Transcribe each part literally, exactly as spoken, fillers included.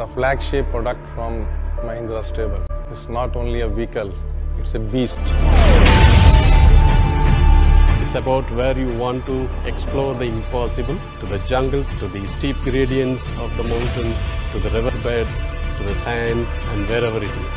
the flagship product from Mahindra Stable. It's not only a vehicle, it's a beast. It's about where you want to explore the impossible, to the jungles, to the steep gradients of the mountains, to the riverbeds, to the sands, and wherever it is.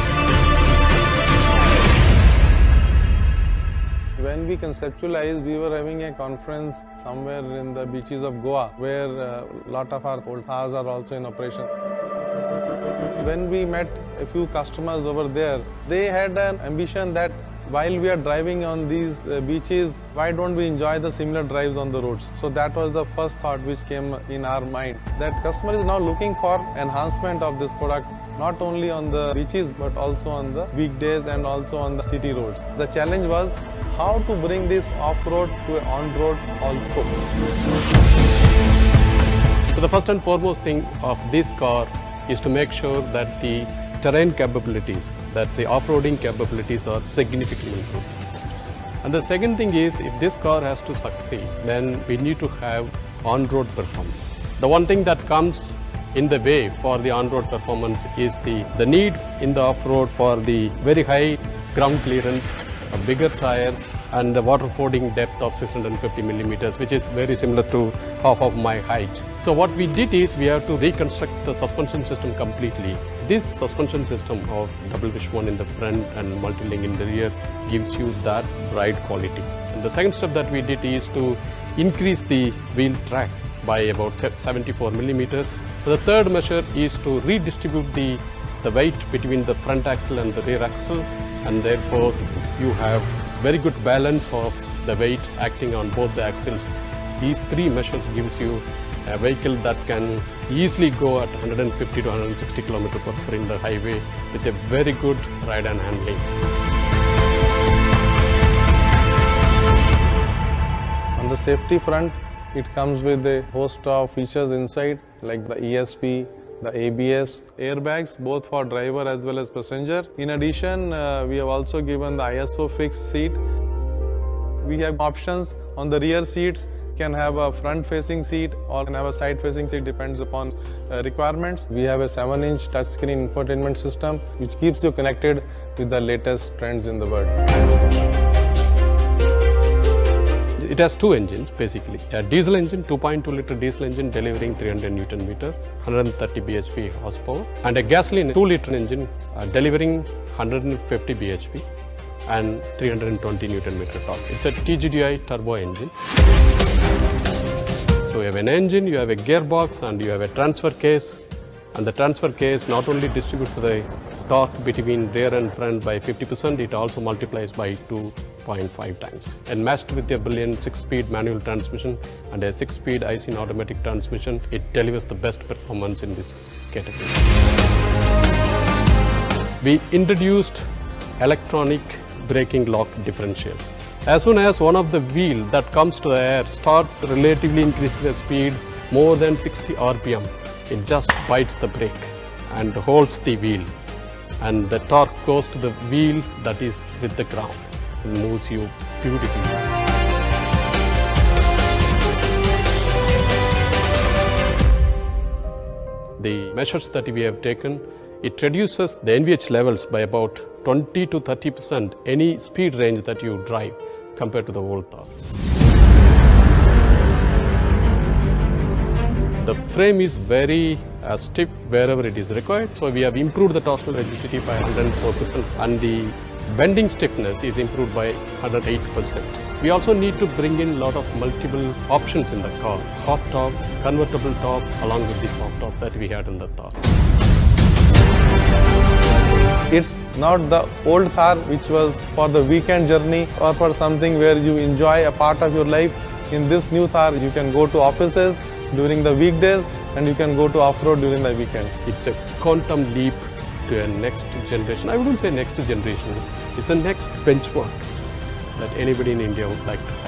When we conceptualized, we were having a conference somewhere in the beaches of Goa, where a lot of our old cars are also in operation. When we met a few customers over there, they had an ambition that while we are driving on these uh, beaches, why don't we enjoy the similar drives on the roads? So that was the first thought which came in our mind, that customer is now looking for enhancement of this product, not only on the beaches but also on the weekdays and also on the city roads. The challenge was how to bring this off-road to on-road also. So the first and foremost thing of this car is to make sure that the terrain capabilities, that the off-roading capabilities are significantly improved. And the second thing is, if this car has to succeed, then we need to have on-road performance. The one thing that comes in the way for the on-road performance is the, the need in the off-road for the very high ground clearance, bigger tires, and the water fording depth of six hundred fifty millimeters, which is very similar to half of my height. So what we did is we have to reconstruct the suspension system completely. This suspension system of double wishbone in the front and multi-link in the rear gives you that ride quality. And the second step that we did is to increase the wheel track by about seventy-four millimeters. The third measure is to redistribute the, the weight between the front axle and the rear axle, and therefore you have very good balance of the weight acting on both the axles. These three measures gives you a vehicle that can easily go at one hundred fifty to one hundred sixty kilometers per hour in the highway with a very good ride and handling. On the safety front, it comes with a host of features inside, like the E S P, the A B S, airbags both for driver as well as passenger. In addition, uh, we have also given the I S O fixed seat. We have options on the rear seats, can have a front facing seat or can have a side facing seat, depends upon uh, requirements. We have a seven inch touchscreen infotainment system which keeps you connected with the latest trends in the world. It has two engines basically. A diesel engine, two point two liter diesel engine delivering three hundred newton meter, one hundred thirty B H P horsepower, and a gasoline two liter engine uh, delivering one hundred fifty B H P and three hundred twenty newton meter torque. It's a T G D I turbo engine. So you have an engine, you have a gearbox, and you have a transfer case, and the transfer case not only distributes the torque between rear and front by fifty percent, it also multiplies by two point five times. And matched with a brilliant six-speed manual transmission and a six-speed I C automatic transmission, it delivers the best performance in this category. We introduced electronic braking lock differential. As soon as one of the wheel that comes to the air starts relatively increasing the speed more than sixty R P M, it just bites the brake and holds the wheel, and the torque goes to the wheel that is with the ground and moves you beautifully. The measures that we have taken, it reduces the N V H levels by about twenty to thirty percent any speed range that you drive compared to the old Thar. The frame is very uh, stiff wherever it is required, so we have improved the torsional rigidity by one hundred four percent, and the bending stiffness is improved by one hundred eight percent. We also need to bring in a lot of multiple options in the car, hot top, convertible top, along with the soft top that we had in the Thar. It's not the old Thar which was for the weekend journey or for something where you enjoy a part of your life. In this new Thar, you can go to offices during the weekdays and you can go to off-road during the weekend. It's a quantum leap to a next generation. I wouldn't say next generation, it's the next benchmark that anybody in India would like to